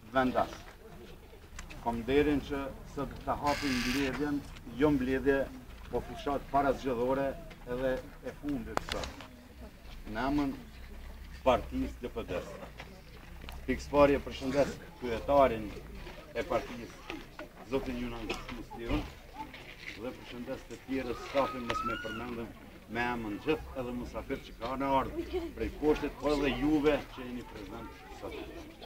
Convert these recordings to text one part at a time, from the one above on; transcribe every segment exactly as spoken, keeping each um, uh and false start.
vendas. Kom derin që sot të hapim mbledhjen, jo mbledhje, po fushat para zgjedhore edhe e fundit sot. Në emër partisë D P D-s. Pikësparje përshëndes kryetarin e partisë, zotin Junan Musliun, dhe përshëndes të tjerës stafin mos me përmendëm me emën gjithë edhe musafir që ka në ardhë prej poshtit, po edhe juve që jeni prezent sot.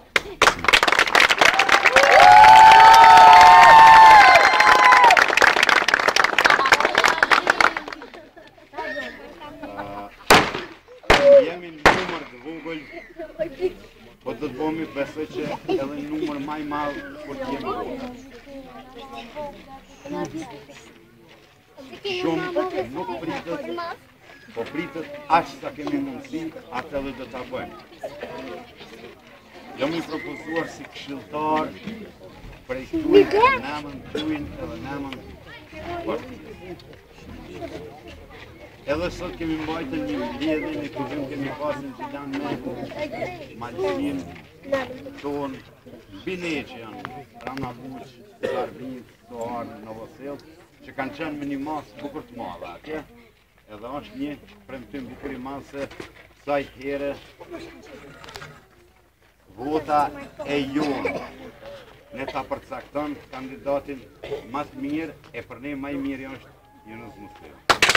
Jemi në numër të vogël, po të të bomi besoj që edhe në numër maj malë kur të jemi vogël. Shumë nuk pritët, po pritët ashtë sa kemi mundësi, atë edhe dhe ta bëjmë. Jam i propozuar si këshilltar prej këtuj në emën tuin edhe në emën partijës. Edhe sot kemi mbajtën një mbledhje, në kuzim kemi pasin që janë me malësin tonë, bine që janë Rana Buq, Zarbin, Soar, Novosel, që kanë qenë me një masë bukur të madhe atje, edhe është një premtim bukur i madhe se saj here vota e jonë. Ne ta përcakton kandidatin më të mirë, e për ne më i mirë është Yunus Musliu.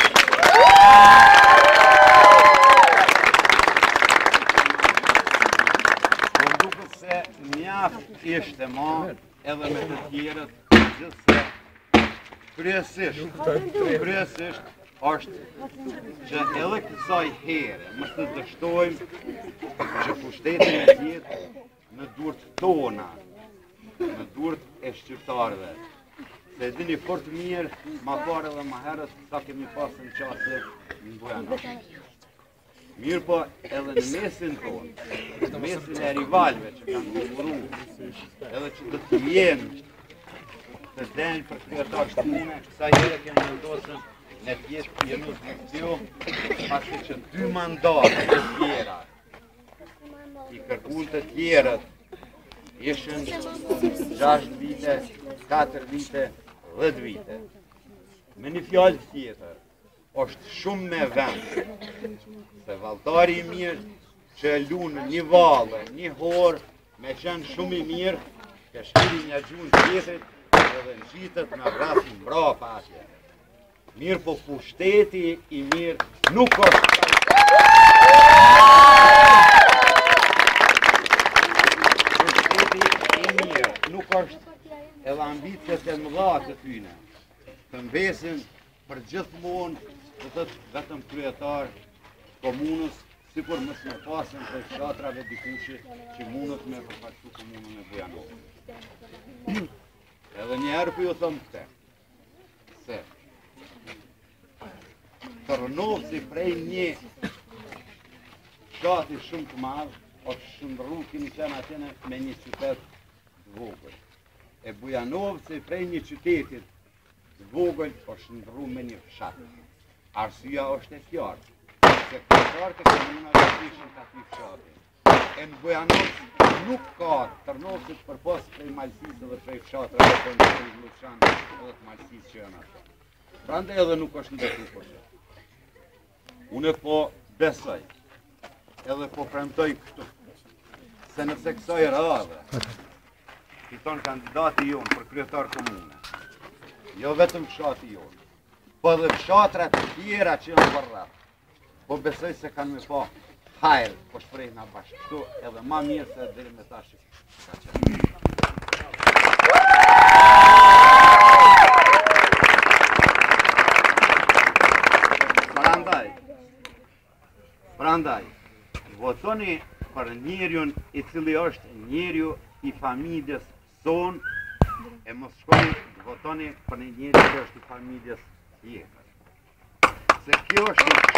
Po duket se mjaft ishte ma edhe me të tjerët, gjithse kryesisht, kryesisht është që edhe kësaj here më të dështojmë që pushtetin e tjetë në durt tona, në durt e shqiptarëve. Se dini fort mirë, ma pare dhe ma herët, sa kemi pasën qasë në Bujano. Mirë po edhe në mesin tonë, në mesin e rivalve që kanë kumuru, edhe që të të jenë, të denjë për kryetar shtune, kësa jere kemi vendosën në tjetë Yunus Musliu, pasi që dy mandatë të tjera, i kërkun të tjerët, ishën gjasht vite, katër vite, dhjetë vite. Me një fjallë tjetër, është shumë me vend, se valltari i mirë që lunë një valle, një horë, me qenë shumë i mirë, ke shkiri një gjunë tjetët, edhe në gjitët me vrasin mbrapa atje. Mirë po pushteti i mirë nuk është. Pushteti i mirë nuk është edhe ambicjet e mëdha të tyne, të mbesin për gjithmonë të tëtë vetëm kryetar komunës, sikur mos me pasen për fshatrave dikushi që mundët me përfaqësu komunën e Bujanovës. Edhe njerë për ju thëmë këte, se Tërnovci prej një fshati shumë të madhë, është shëndru kini qenë atjene me një qytet të vogël. E Bujanovci prej një qytetit të vogël është shëndru me një fshat. Arsyeja është e qartë, se kryetarët e komunave ishin të ati fshati. E në Bujanovci nuk ka Tërnovcit për pas prej malësisë dhe prej fshatëve dhe për në prej Luçanë edhe të malësisë që janë ato. Prandaj edhe nuk është ndërtu për që. Une po besoj, edhe po premtoj këtu, se nëse kësaj radhe, fiton kandidati jonë për kryetar komune, jo vetëm fshati jonë, po edhe fshatrat të tjera që janë bërrat, po besoj se kanë me po hajrë, po shprejna bashkë këtu, edhe ma mirë se deri me ta shqipë. Prandaj, votoni për njeriun i cili është njeriu i familjes son, e mos shkoni votoni për një njeri që është i familjes tjetër. Se kjo është i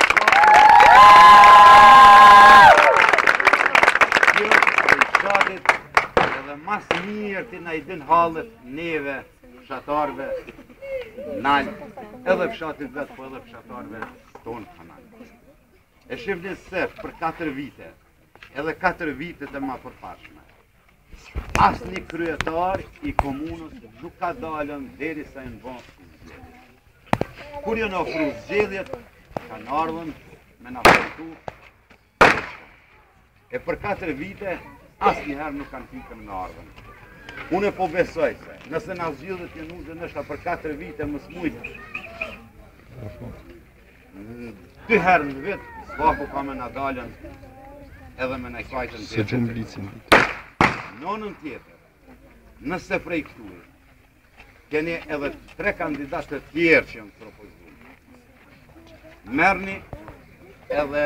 kjo është i fshatit edhe mas mirë ti na i din hallet neve fshatarve nalë, edhe fshatit vetë, po edhe fshatarve tonë kanalë. E shifni se për katër vite, edhe katër vitet e ma përpashme, asnjë kryetar i komunës nuk ka dalën derisa në bën zgjedhjet. Kur janë ofruar zgjedhjet, kanë ardhur me na përtu. E për katër vite, asnjëherë nuk kanë fikën në ardhën. Unë po besoj se, nëse na zgjidhet janë unë nështë për katër vite më smujtë, dy herë në vit, s'paku ka me na dalën edhe me na kajtën të tjetër. Nonën tjetër, nëse prej këtuj, keni edhe tre kandidatë të tjerë që janë propozuar. Merrni edhe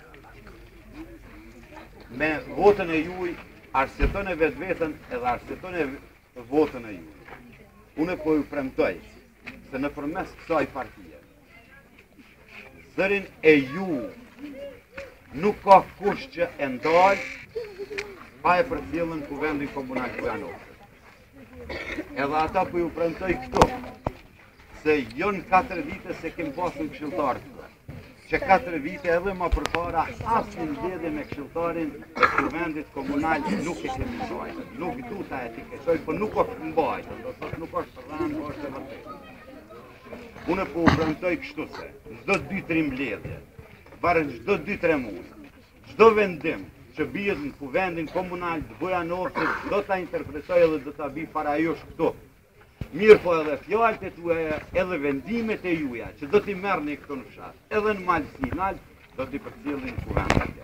me votën e juaj, arsjetoni e vetë vetën edhe arsjetoni e votën e juaj. Unë po ju premtoj se në përmes kësaj partije, zërin e ju nuk ka kush që e ndalë pa e përcjellën kuvendin komunal Kujanovës. Edhe ata po ju premtoj këtu, se jo në katër vite se kem pasur këshilltar këtu, që katër vite edhe më përpara asnjë lidhje me këshilltarin e kuvendit komunal nuk e kemi mbajtur. Nuk du ta etiketoj, por nuk është mbajtur, do thotë nuk është rënë, është e vërtetë. Unë po u premtoj kështu se çdo dy tre mbledhje, varën çdo dy tre muaj, çdo vendim që bie në kuvendin komunal të Bujanovës do ta interpretoj edhe do ta bi para jush këtu. Mirë po edhe fjalët e tuaja, edhe vendimet e juaja, që do t'i merrni këtu në fshat, edhe në malësi nalt, do t'i përcjellni në kuvendin.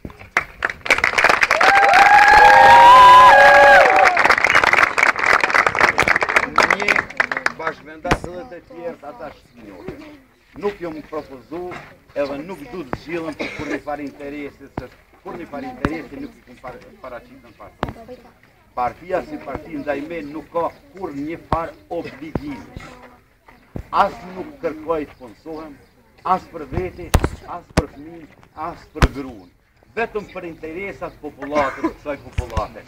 Një bashkëvendas edhe të tjerë ata shënjohën. Nuk jo më propozu edhe nuk du të zgjidhen për kur një farë interesi, se kur një farë interesi nuk i kumë paraqitën parti. Partia si parti ndaj me nuk ka kur një farë obligimi. As nuk kërkoj të punësohem, as për veti, as për fëmijë, as për gruan. Vetëm për interesat popullatës, kësaj populate.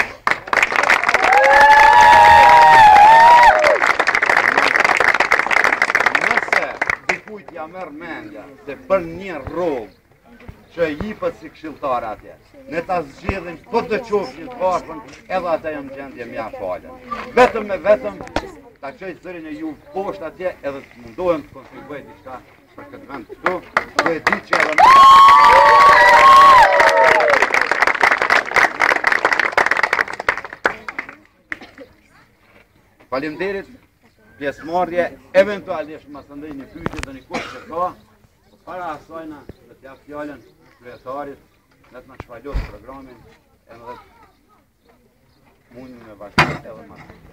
Nëse dikujt ja merr mendja se për një rrogë që jipët si këshilltar atje, ne ta zgjedhin po të qofshin të bashkën, edhe ata janë në gjendje mja falën. Vetëm me vetëm ta qoj zërin e ju poshtë atje edhe të mundohem të kontribuoj diçka për këtë vend këtu, ku e di që edhe Faleminderit, pjesëmarrje, eventualisht ma së ndej një pyetje dhe një kush që ka, para asajna dhe t'jap fjallën kryetarit, dhe të në shfalot programin, edhe mundin me bashkët edhe ma.